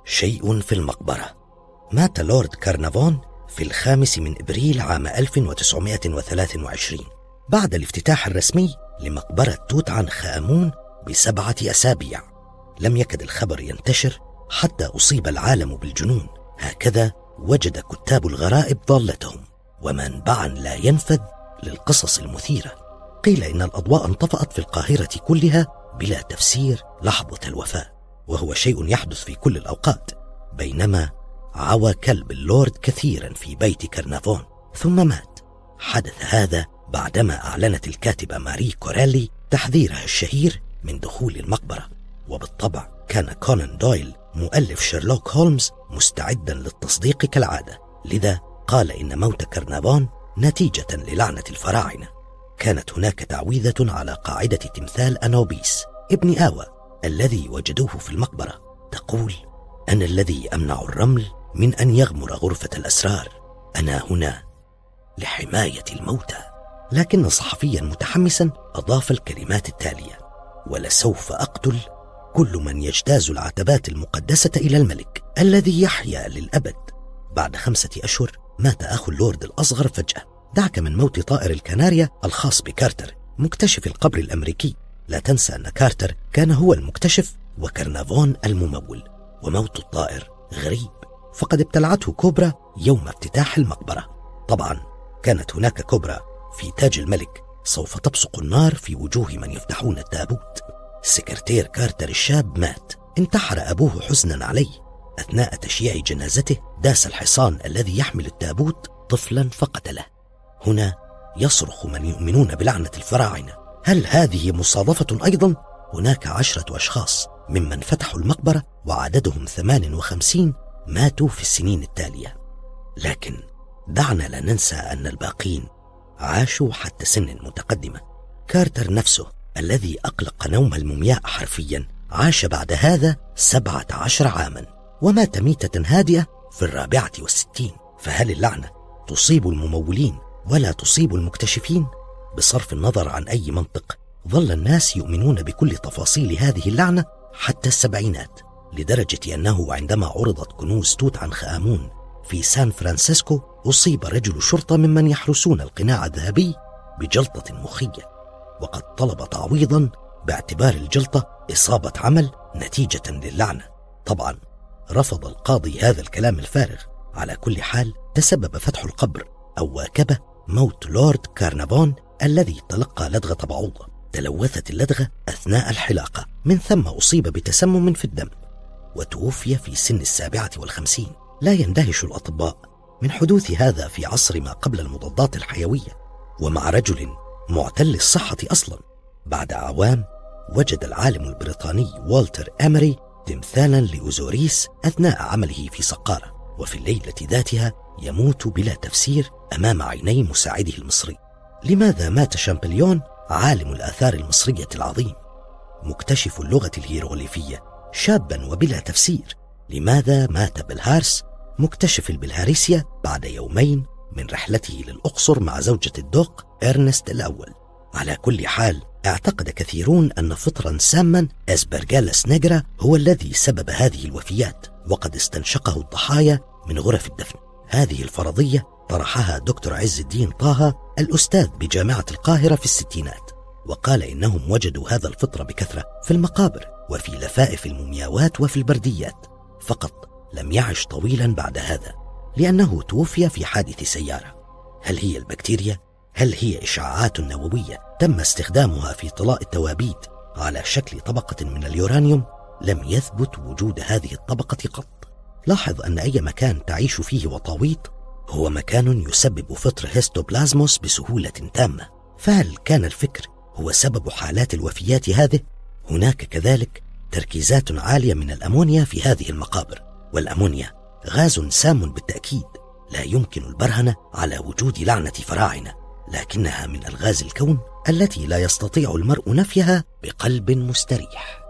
شيء في المقبرة. مات لورد كارنافون في 5 أبريل عام 1923 بعد الافتتاح الرسمي لمقبرة توت عنخ آمون ب7 أسابيع. لم يكد الخبر ينتشر حتى أصيب العالم بالجنون، هكذا وجد كتاب الغرائب ضالتهم ومنبعا لا ينفذ للقصص المثيرة. قيل إن الأضواء انطفأت في القاهرة كلها بلا تفسير لحظة الوفاة، وهو شيء يحدث في كل الأوقات، بينما عوى كلب اللورد كثيرا في بيت كارنافون ثم مات. حدث هذا بعدما أعلنت الكاتبة ماري كوريلي تحذيرها الشهير من دخول المقبرة. وبالطبع كان كونان دويل مؤلف شيرلوك هولمز مستعدا للتصديق كالعادة، لذا قال إن موت كارنافون نتيجة للعنة الفراعنة. كانت هناك تعويذة على قاعدة تمثال أنوبيس ابن آوى الذي وجدوه في المقبرة، تقول: أنا الذي أمنع الرمل من أن يغمر غرفة الأسرار، أنا هنا لحماية الموتى. لكن صحفيا متحمسا أضاف الكلمات التالية: ولسوف أقتل كل من يجتاز العتبات المقدسة إلى الملك الذي يحيا للأبد. بعد 5 أشهر مات أخو اللورد الأصغر فجأة. دعك من موت طائر الكناريا الخاص بكارتر مكتشف القبر الأمريكي. لا تنسى أن كارتر كان هو المكتشف وكارنافون الممول، وموت الطائر غريب، فقد ابتلعته كوبرا يوم افتتاح المقبرة. طبعا كانت هناك كوبرا في تاج الملك سوف تبصق النار في وجوه من يفتحون التابوت. سكرتير كارتر الشاب مات، انتحر أبوه حزنا عليه. أثناء تشييع جنازته داس الحصان الذي يحمل التابوت طفلا فقتله. هنا يصرخ من يؤمنون بلعنة الفراعنة: هل هذه مصادفة أيضا؟ هناك 10 أشخاص ممن فتحوا المقبرة وعددهم 58 ماتوا في السنين التالية، لكن دعنا لا ننسى أن الباقين عاشوا حتى سن متقدمة. كارتر نفسه الذي أقلق نوم المومياء حرفيا عاش بعد هذا 17 عاما ومات ميتة هادئة في 64. فهل اللعنة تصيب الممولين ولا تصيب المكتشفين؟ بصرف النظر عن أي منطق، ظل الناس يؤمنون بكل تفاصيل هذه اللعنة حتى السبعينات، لدرجة أنه عندما عرضت كنوز توت عنخ آمون في سان فرانسيسكو أصيب رجل شرطة ممن يحرسون القناع الذهبي بجلطة مخية، وقد طلب تعويضا باعتبار الجلطة إصابة عمل نتيجة للعنة. طبعا رفض القاضي هذا الكلام الفارغ. على كل حال تسبب فتح القبر أو واكبه موت لورد كارنافون الذي تلقى لدغة بعوضة. تلوثت اللدغة أثناء الحلاقة، من ثم أصيب بتسمم في الدم وتوفي في سن 57. لا يندهش الأطباء من حدوث هذا في عصر ما قبل المضادات الحيوية، ومع رجل معتل الصحة أصلا. بعد أعوام وجد العالم البريطاني والتر أمري تمثالا لأوزوريس أثناء عمله في سقارة، وفي الليلة ذاتها يموت بلا تفسير أمام عيني مساعده المصري. لماذا مات شامبليون عالم الآثار المصرية العظيم مكتشف اللغة الهيروغليفية شابا وبلا تفسير؟ لماذا مات بالهارس مكتشف البلهارسيا بعد يومين من رحلته للأقصر مع زوجة الدوق إرنست الأول؟ على كل حال اعتقد كثيرون أن فطرا ساما أسبرجالس نيجرا هو الذي سبب هذه الوفيات، وقد استنشقه الضحايا من غرف الدفن. هذه الفرضية طرحها دكتور عز الدين طه الأستاذ بجامعة القاهرة في الستينات، وقال إنهم وجدوا هذا الفطر بكثرة في المقابر وفي لفائف المومياوات وفي البرديات، فقط لم يعش طويلا بعد هذا لأنه توفي في حادث سيارة. هل هي البكتيريا؟ هل هي إشعاعات نووية تم استخدامها في طلاء التوابيت على شكل طبقة من اليورانيوم؟ لم يثبت وجود هذه الطبقة قط. لاحظ أن أي مكان تعيش فيه وطاويط هو مكان يسبب فطر هيستوبلازموس بسهولة تامة. فهل كان الفكر هو سبب حالات الوفيات هذه؟ هناك كذلك تركيزات عالية من الأمونيا في هذه المقابر، والأمونيا غاز سام بالتأكيد، لا يمكن البرهنة على وجود لعنة فراعنة، لكنها من ألغاز الكون التي لا يستطيع المرء نفيها بقلب مستريح.